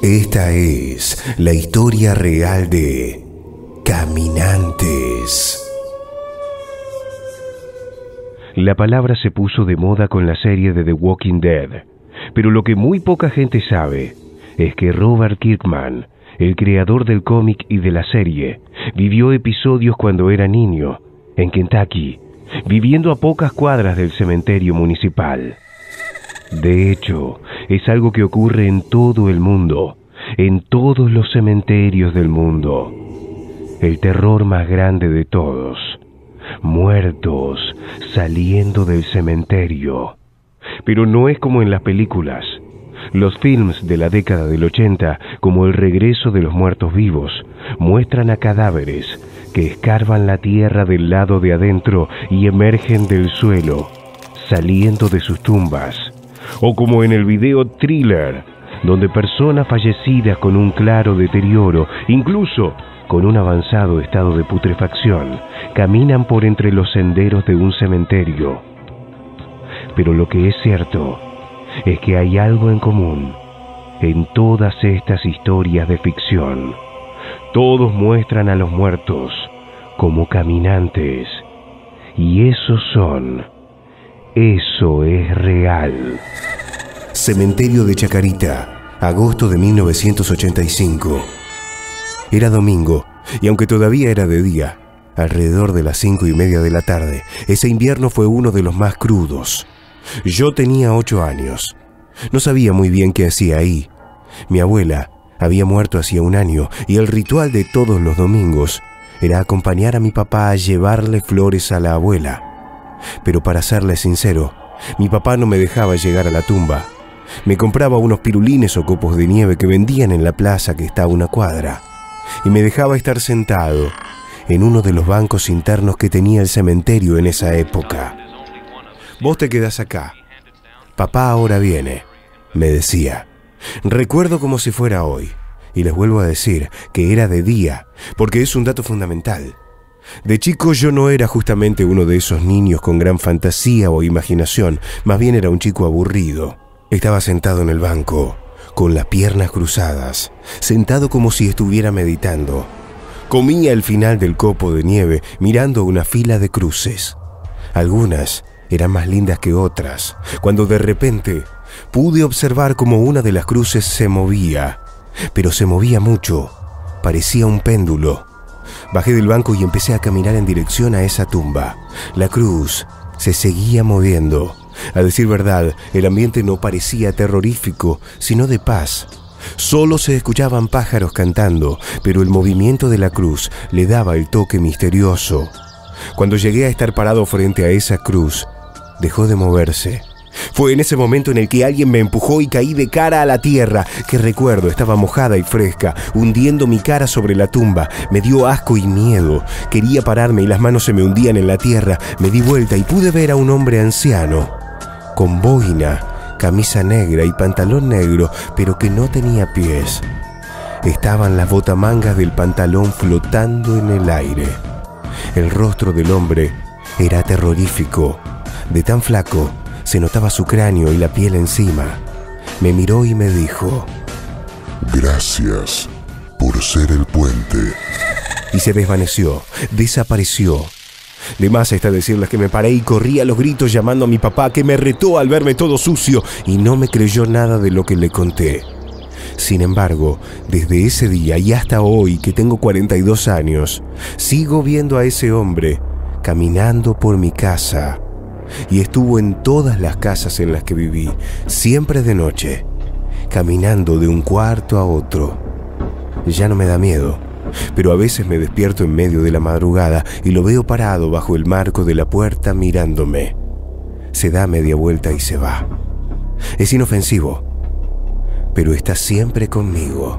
Esta es la historia real de Caminantes. La palabra se puso de moda con la serie de The Walking Dead, pero lo que muy poca gente sabe es que Robert Kirkman, el creador del cómic y de la serie, vivió episodios cuando era niño, en Kentucky, viviendo a pocas cuadras del cementerio municipal. De hecho, es algo que ocurre en todo el mundo, en todos los cementerios del mundo. El terror más grande de todos: muertos saliendo del cementerio. Pero no es como en las películas. Los films de la década del 80, como El regreso de los muertos vivos, muestran a cadáveres que escarban la tierra del lado de adentro y emergen del suelo, saliendo de sus tumbas. O como en el video Thriller, donde personas fallecidas con un claro deterioro, incluso con un avanzado estado de putrefacción, caminan por entre los senderos de un cementerio. Pero lo que es cierto es que hay algo en común en todas estas historias de ficción. Todos muestran a los muertos como caminantes, y eso es real. Cementerio de Chacarita, agosto de 1985. Era domingo, y aunque todavía era de día, alrededor de las 5:30 de la tarde, ese invierno fue uno de los más crudos. Yo tenía 8 años. No sabía muy bien qué hacía ahí. Mi abuela había muerto hacía un año, y el ritual de todos los domingos era acompañar a mi papá a llevarle flores a la abuela. Pero para serle sincero, mi papá no me dejaba llegar a la tumba. Me compraba unos pirulines o copos de nieve que vendían en la plaza que está a una cuadra, y me dejaba estar sentado en uno de los bancos internos que tenía el cementerio en esa época. «Vos te quedás acá. Papá ahora viene», me decía. Recuerdo como si fuera hoy, y les vuelvo a decir que era de día, porque es un dato fundamental. De chico yo no era justamente uno de esos niños con gran fantasía o imaginación, más bien era un chico aburrido. Estaba sentado en el banco, con las piernas cruzadas, sentado como si estuviera meditando. Comía el final del copo de nieve, mirando una fila de cruces. Algunas eran más lindas que otras, cuando de repente pude observar cómo una de las cruces se movía, pero se movía mucho, parecía un péndulo. Bajé del banco y empecé a caminar en dirección a esa tumba. La cruz se seguía moviendo. A decir verdad, el ambiente no parecía terrorífico, sino de paz. Solo se escuchaban pájaros cantando, pero el movimiento de la cruz le daba el toque misterioso. Cuando llegué a estar parado frente a esa cruz, dejó de moverse. Fue en ese momento en el que alguien me empujó y caí de cara a la tierra, que recuerdo estaba mojada y fresca, hundiendo mi cara sobre la tumba. Me dio asco y miedo. Quería pararme y las manos se me hundían en la tierra. Me di vuelta y pude ver a un hombre anciano, con boina, camisa negra y pantalón negro, pero que no tenía pies. Estaban las botamangas del pantalón flotando en el aire. El rostro del hombre era terrorífico. De tan flaco, se notaba su cráneo y la piel encima. Me miró y me dijo: «Gracias por ser el puente». Y se desvaneció, desapareció. De más está decirles que me paré y corrí a los gritos llamando a mi papá, que me retó al verme todo sucio y no me creyó nada de lo que le conté. Sin embargo, desde ese día y hasta hoy, que tengo 42 años, sigo viendo a ese hombre caminando por mi casa. Y estuvo en todas las casas en las que viví, siempre de noche, caminando de un cuarto a otro. Ya no me da miedo, pero a veces me despierto en medio de la madrugada y lo veo parado bajo el marco de la puerta mirándome. Se da media vuelta y se va. Es inofensivo, pero está siempre conmigo.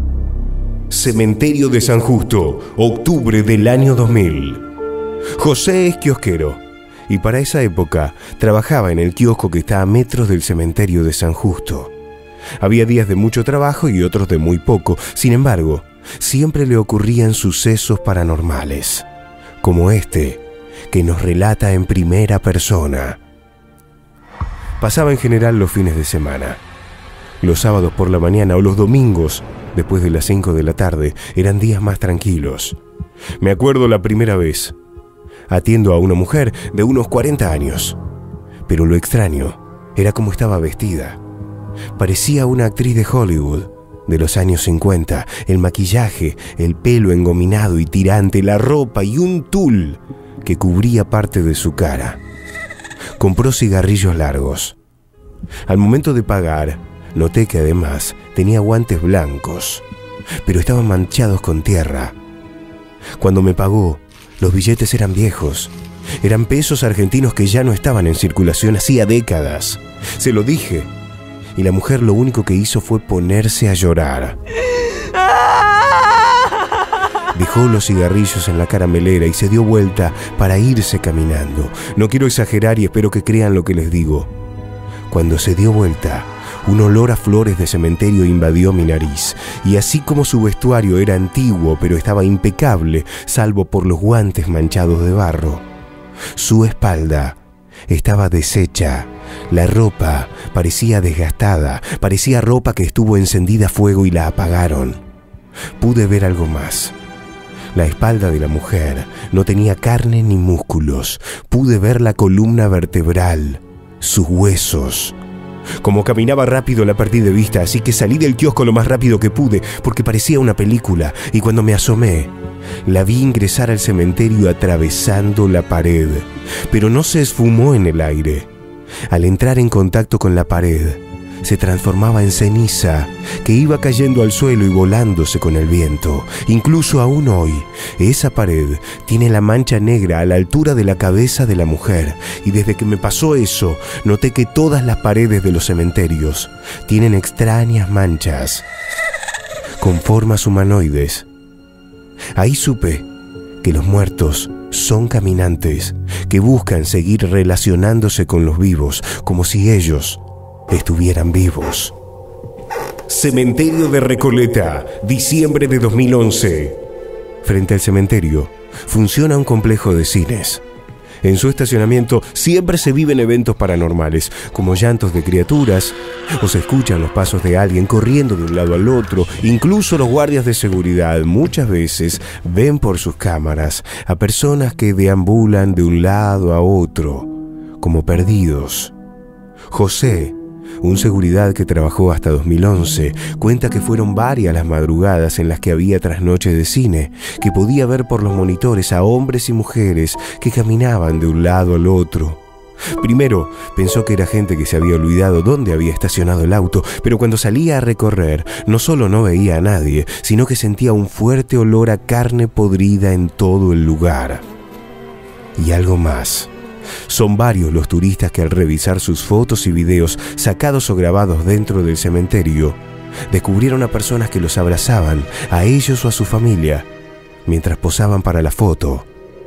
Cementerio de San Justo, octubre del año 2000. José es kiosquero, y para esa época trabajaba en el kiosco que está a metros del cementerio de San Justo. Había días de mucho trabajo y otros de muy poco. Sin embargo, siempre le ocurrían sucesos paranormales, como este, que nos relata en primera persona. Pasaba en general los fines de semana. Los sábados por la mañana o los domingos, después de las 5 de la tarde, eran días más tranquilos. Me acuerdo la primera vez. Atiendo a una mujer de unos 40 años. Pero lo extraño era cómo estaba vestida. Parecía una actriz de Hollywood de los años 50. El maquillaje, el pelo engominado y tirante, la ropa y un tul que cubría parte de su cara. Compró cigarrillos largos. Al momento de pagar, noté que además tenía guantes blancos, pero estaban manchados con tierra. Cuando me pagó, los billetes eran viejos. Eran pesos argentinos que ya no estaban en circulación hacía décadas. Se lo dije, y la mujer lo único que hizo fue ponerse a llorar. Dejó los cigarrillos en la caramelera y se dio vuelta para irse caminando. No quiero exagerar y espero que crean lo que les digo. Cuando se dio vuelta, un olor a flores de cementerio invadió mi nariz, y así como su vestuario era antiguo pero estaba impecable, salvo por los guantes manchados de barro, su espalda estaba deshecha. La ropa parecía desgastada, parecía ropa que estuvo encendida a fuego y la apagaron. Pude ver algo más. La espalda de la mujer no tenía carne ni músculos. Pude ver la columna vertebral, sus huesos. Como caminaba rápido la perdí de vista, así que salí del kiosco lo más rápido que pude, porque parecía una película, y cuando me asomé, la vi ingresar al cementerio atravesando la pared, pero no se esfumó en el aire. Al entrar en contacto con la pared, se transformaba en ceniza que iba cayendo al suelo y volándose con el viento. Incluso aún hoy, esa pared tiene la mancha negra a la altura de la cabeza de la mujer, y desde que me pasó eso, noté que todas las paredes de los cementerios tienen extrañas manchas con formas humanoides. Ahí supe que los muertos son caminantes que buscan seguir relacionándose con los vivos como si ellos estuvieran vivos. Cementerio de Recoleta, diciembre de 2011. Frente al cementerio funciona un complejo de cines. En su estacionamiento siempre se viven eventos paranormales, como llantos de criaturas, o se escuchan los pasos de alguien corriendo de un lado al otro. Incluso los guardias de seguridad muchas veces ven por sus cámaras a personas que deambulan de un lado a otro, como perdidos. José, un seguridad que trabajó hasta 2011, cuenta que fueron varias las madrugadas en las que había trasnoche de cine, que podía ver por los monitores a hombres y mujeres que caminaban de un lado al otro. Primero pensó que era gente que se había olvidado dónde había estacionado el auto, pero cuando salía a recorrer, no solo no veía a nadie, sino que sentía un fuerte olor a carne podrida en todo el lugar. Y algo más. Son varios los turistas que al revisar sus fotos y videos sacados o grabados dentro del cementerio, descubrieron a personas que los abrazaban, a ellos o a su familia, mientras posaban para la foto.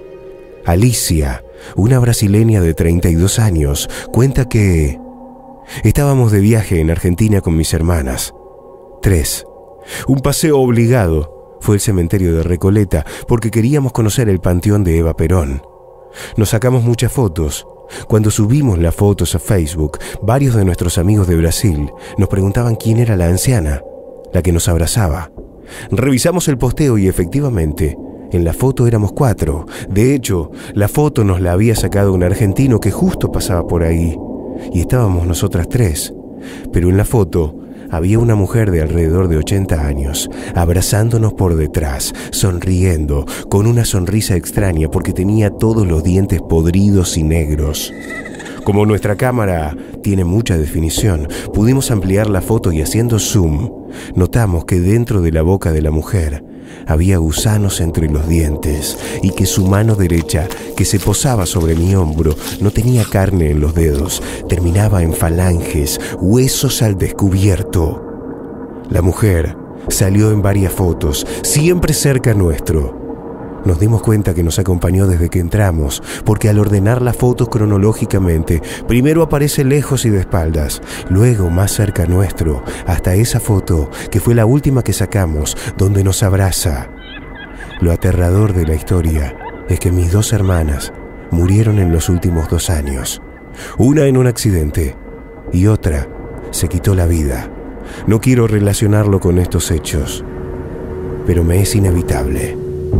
Alicia, una brasileña de 32 años, cuenta que estábamos de viaje en Argentina con mis hermanas. 3. Un paseo obligado fue el cementerio de Recoleta porque queríamos conocer el panteón de Eva Perón. Nos sacamos muchas fotos. Cuando subimos las fotos a Facebook, varios de nuestros amigos de Brasil nos preguntaban quién era la anciana, la que nos abrazaba. Revisamos el posteo y efectivamente, en la foto éramos 4. De hecho, la foto nos la había sacado un argentino que justo pasaba por ahí, y estábamos nosotras 3. Pero en la foto había una mujer de alrededor de 80 años, abrazándonos por detrás, sonriendo, con una sonrisa extraña porque tenía todos los dientes podridos y negros. Como nuestra cámara tiene mucha definición, pudimos ampliar la foto y haciendo zoom, notamos que dentro de la boca de la mujer había gusanos entre los dientes y que su mano derecha, que se posaba sobre mi hombro, no tenía carne en los dedos, terminaba en falanges, huesos al descubierto. La mujer salió en varias fotos, siempre cerca nuestro. Nos dimos cuenta que nos acompañó desde que entramos, porque al ordenar las fotos cronológicamente, primero aparece lejos y de espaldas, luego más cerca nuestro, hasta esa foto, que fue la última que sacamos, donde nos abraza. Lo aterrador de la historia es que mis 2 hermanas murieron en los últimos 2 años. Una en un accidente y otra se quitó la vida. No quiero relacionarlo con estos hechos, pero me es inevitable.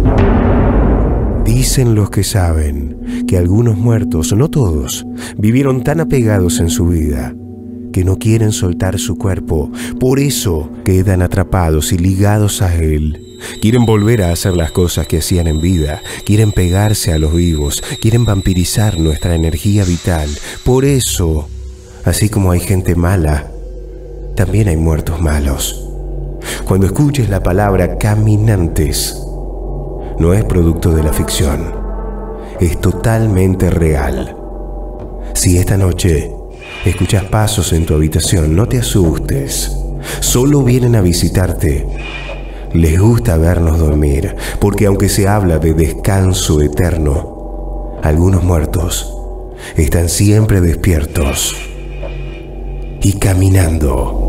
Dicen los que saben que algunos muertos, no todos, vivieron tan apegados en su vida que no quieren soltar su cuerpo. Por eso quedan atrapados y ligados a él. Quieren volver a hacer las cosas que hacían en vida. Quieren pegarse a los vivos. Quieren vampirizar nuestra energía vital. Por eso, así como hay gente mala, también hay muertos malos. Cuando escuches la palabra caminantes, no es producto de la ficción. Es totalmente real. Si esta noche escuchas pasos en tu habitación, no te asustes. Solo vienen a visitarte. Les gusta vernos dormir, porque aunque se habla de descanso eterno, algunos muertos están siempre despiertos y caminando.